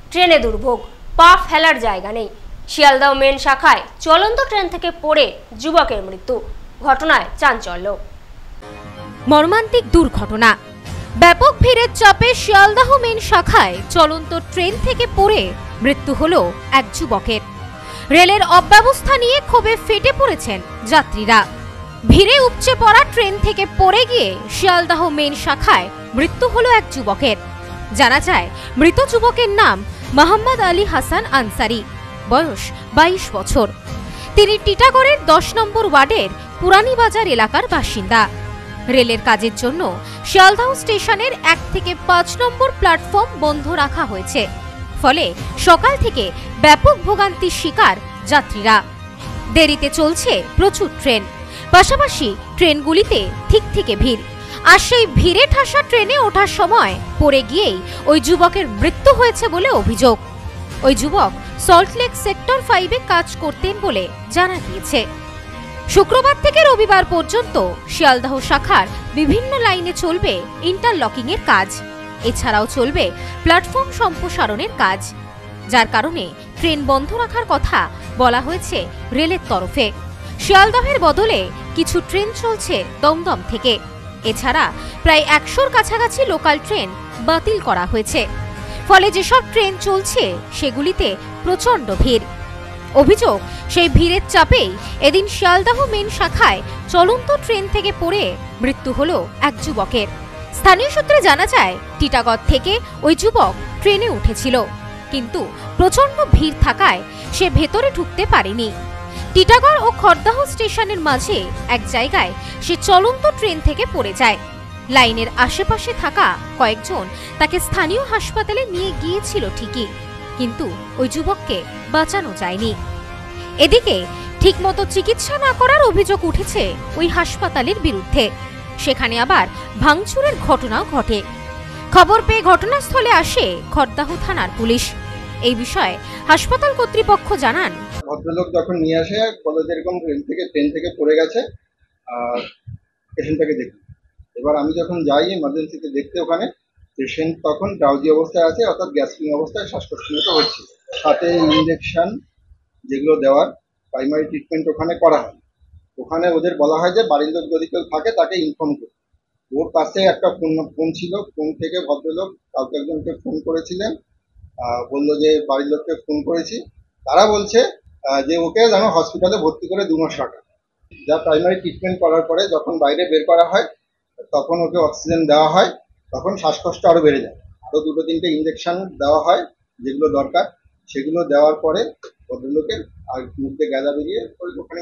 ট্রেনে দুর্ভোগ, পা ফেলার জায়গা নেই। শিয়ালদহ মেন শাখায় চলন্ত ট্রেন থেকে পড়ে যুবকের মৃত্যু, ঘটনায় চাঞ্চল্য। মর্মান্তিক দুর্ঘটনা। ব্যাপক ভিড়ের চাপে শিয়ালদহ মেন শাখায় চলন্ত ট্রেন থেকে পড়ে মৃত্যু হলো এক যুবকের। রেলের অব্যবস্থা নিয়ে ক্ষোভে ফেটে পড়েছেন যাত্রীরা। ভিড়ে উপচে পড়া ট্রেন থেকে পড়ে গিয়ে শিয়ালদহ মেন শাখায় মৃত্যু হলো এক যুবকের। জানা যায়, মৃত যুবকের নাম মোহাম্মদ আলী হাসান আনসারি, বয়স 22 বছর। তিনি টিটাগড়ের 10 নম্বর ওয়ার্ডের পুরানি বাজার এলাকার বাসিন্দা। রেলের কাজের জন্য শিয়ালদহ স্টেশনের 1 থেকে 5 নম্বর প্ল্যাটফর্ম বন্ধ রাখা হয়েছে। ফলে সকাল থেকে ব্যাপক ভোগান্তির শিকার যাত্রীরা। দেরিতে চলছে প্রচুর ট্রেন, পাশাপাশি ট্রেনগুলিতে ঠিক ভিড়। আর সেই ভিড়ে ঠাসা ট্রেনে ওঠার সময় পড়ে গিয়েই ওই যুবকের মৃত্যু হয়েছে বলে অভিযোগ। ওই যুবক সল্টলেক সেক্টর 5-এ কাজ করতেন বলে জানা গিয়েছে। শুক্রবার থেকে রবিবার পর্যন্ত শিয়ালদহ শাখার বিভিন্ন লাইনে চলবে ইন্টারলকিং এর কাজ। এছাড়াও চলবে প্ল্যাটফর্ম সম্প্রসারণের কাজ, যার কারণে ট্রেন বন্ধ রাখার কথা বলা হয়েছে রেলের তরফে। শিয়ালদহের বদলে কিছু ট্রেন চলছে দমদম থেকে। এছাড়া প্রায় 100-র কাছাকাছি লোকাল ট্রেন বাতিল করা হয়েছে। ফলে যেসব ট্রেন চলছে সেগুলিতে প্রচণ্ড ভিড়। অভিযোগ, সেই ভিড়ের চাপেই এদিন শিয়ালদহ মেন শাখায় চলন্ত ট্রেন থেকে পড়ে মৃত্যু হলো এক যুবকের। স্থানীয় সূত্রে জানা যায়, টিটাগড় থেকে ওই যুবক ট্রেনে উঠেছিল, কিন্তু প্রচণ্ড ভিড় থাকায় সে ভেতরে ঢুকতে পারেনি। টিটাগড় ও খড়দাহ স্টেশনের মাঝে এক জায়গায় সে চলন্ত ট্রেন থেকে পড়ে যায়। লাইনের আশেপাশে থাকা কয়েকজন তাকে স্থানীয় হাসপাতালে নিয়ে গিয়েছিল ঠিকই, কিন্তু ওই যুবককে বাঁচানো যায়নি। এদিকে ঠিকমতো চিকিৎসা না করার অভিযোগ উঠেছে ওই হাসপাতালের বিরুদ্ধে। সেখানে আবার ভাঙচুরের ঘটনাও ঘটে। খবর পেয়ে ঘটনাস্থলে আসে খড়দাহ থানার পুলিশ। এই বিষয়ে হাসপাতাল কর্তৃপক্ষ জানান, ভদ্রলোক যখন নিয়ে আসে বলে এরকম ট্রেন থেকে পড়ে গেছে আর পেশেন্টটাকে দেখুন। এবার আমি যখন যাই এমার্জেন্সিতে দেখতে, ওখানে পেশেন্ট তখন ড্রাউজি অবস্থায় আছে, অর্থাৎ গ্যাস্ট্রিক অবস্থায়, শ্বাসকষ্ট মতো হচ্ছে। সাথে ইঞ্জেকশন যেগুলো দেওয়ার প্রাইমারি ট্রিটমেন্ট ওখানে করা হয়। ওখানে ওদের বলা হয় যে বাড়ির লোক যদি কেউ থাকে তাকে ইনফর্ম করুন। ওর কাছে একটা ফোন ছিল, ফোন থেকে ভদ্রলোক কাউকে একজনকে ফোন করেছিলেন, বললো যে বাড়ির লোককে ফোন করেছি। তারা বলছে যে ওকে যেন হসপিটালে ভর্তি করে 2 মাস রাখা। যা প্রাইমারি ট্রিটমেন্ট করার পরে যখন বাইরে বের করা হয় তখন ওকে অক্সিজেন দেওয়া হয়, তখন শ্বাসকষ্ট আরও বেড়ে যায়। আরও 2-3টে ইঞ্জেকশন দেওয়া হয় যেগুলো দরকার। সেগুলো দেওয়ার পরে ভদ্রলোকের আর মুখে গ্যাদা বেরিয়ে ওখানে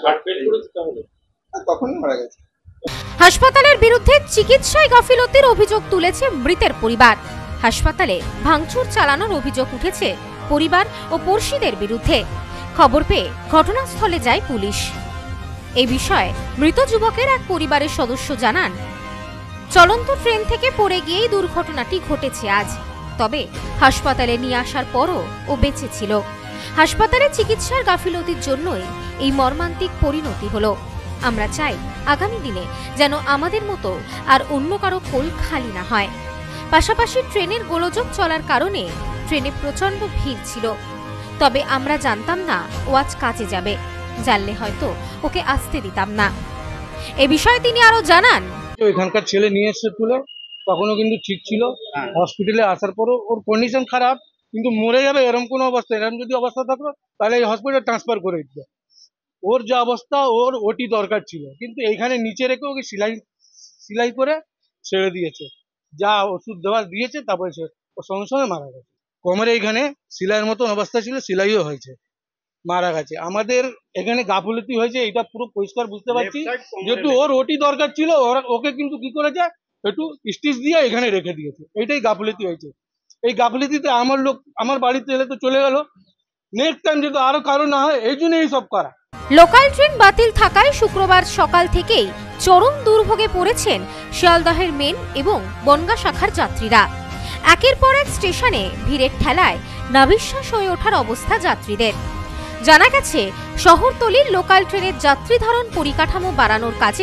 তখনই মারা গেছে। হাসপাতালের বিরুদ্ধে চিকিৎসায় গাফিলতির অভিযোগ তুলেছে মৃতের পরিবার। হাসপাতালে ভাঙচুর চালানোর অভিযোগ উঠেছে পরিবার ও পড়শিদের বিরুদ্ধে। খবর পেয়ে ঘটনাস্থলে যায় পুলিশ। এই বিষয়ে মৃত যুবকের এক পরিবারের সদস্য জানান, চলন্ত ট্রেন থেকে পড়ে গিয়েই দুর্ঘটনাটি ঘটেছে আজ। তবে হাসপাতালে নিয়ে আসার পরও ও বেঁচে ছিল। হাসপাতালে চিকিৎসার গাফিলতির জন্যই এই মর্মান্তিক পরিণতি হলো। আমরা চাই আগামী দিনে যেন আমাদের মতো আর অন্য কারো কোল খালি না হয়। পাশাপাশি ট্রেনের গোলযোগ চলার কারণে ট্রেনে প্রচন্ড ভিড় ছিল। তবে আমরা জানতাম না ও আজ কাজে যাবে, জানলে হয়তো ওকে আসতে দিতাম না। এ বিষয়ে তিনি আরো জানান, এখানকার ছেলে নিয়ে এসে তুলে, তখনও কিন্তু ঠিক ছিল। হসপিটালে আসার পরও ওর কন্ডিশন খারাপ, কিন্তু মরে যাবে এরকম কোনো অবস্থা। এরকম যদি অবস্থা থাকতো তাহলে এই হসপিটালে ট্রান্সফার করে দিত। ওর যা অবস্থা, ওর ওটি দরকার ছিল, কিন্তু এইখানে নিচে রেখে ওকে সিলাই করে ছেড়ে দিয়েছে। যা ওষুধ দেওয়া দিয়েছে তারপরে সে ওর সঙ্গে সঙ্গে মারা গেছে। কোমরে এইখানে সিলাইয়ের মতন অবস্থা ছিল, সিলাইও হয়েছে, মারা গেছে। আমাদের এখানে গাফিলতি হয়েছে, এটা পুরো পরিষ্কার বুঝতে পারছি। যেহেতু ওর ওটি দরকার ছিল, ওকে কিন্তু কি করেছে, একটু স্টিচ দিয়ে এখানে রেখে দিয়েছে। এইটাই গাফিলতি হয়েছে। এই গাফিলতিতে আমার বাড়িতে এলে তো চলে গেল। নেক্সট টাইম যেহেতু আরো কারো না হয়, এই জন্য এই সব করা। লোকাল ট্রেন বাতিল থাকায় শুক্রবার সকাল থেকেই চরম দুর্ভোগে পড়েছেন শিয়ালদহের মেন এবং বনগাঁ শাখার যাত্রীরা। একের পর এক স্টেশনে ভিড়ের ঠেলায় নাভিশ্বাস হয়ে ওঠার অবস্থা যাত্রীদের। জানা গেছে, শহরতলির লোকাল ট্রেনের যাত্রী ধারণ পরিকাঠামো বাড়ানোর কাজে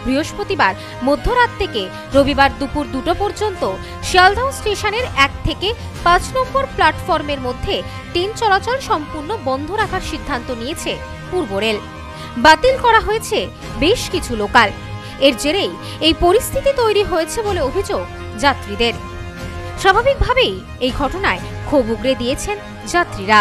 বৃহস্পতিবার মধ্যরাত থেকে রবিবার দুপুর 2টো পর্যন্ত শিয়ালদহ স্টেশনের 1 থেকে 5 নম্বর প্ল্যাটফর্মের মধ্যে ট্রেন চলাচল সম্পূর্ণ বন্ধ রাখার সিদ্ধান্ত নিয়েছে পূর্ব রেল। বাতিল করা হয়েছে বেশ কিছু লোকাল। এর জেরেই এই পরিস্থিতি তৈরি হয়েছে বলে অভিযোগ যাত্রীদের। স্বাভাবিকভাবেই এই ঘটনায় ক্ষোভ উগরে দিয়েছেন যাত্রীরা।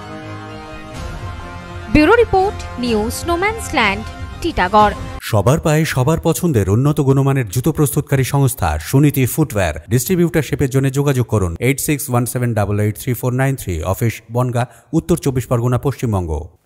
Bureau report, news no man's land, Titagarh. সবার পায়ে সবার পছন্দের উন্নত গুণমানের জুতো প্রস্তুতকারী সংস্থা সুনীতি ফুটওয়্যার। ডিস্ট্রিবিউটারশিপের জন্য যোগাযোগ করুন 8617883493, অফিস বনগাঁ, উত্তর 24 পরগনা, পশ্চিমবঙ্গ।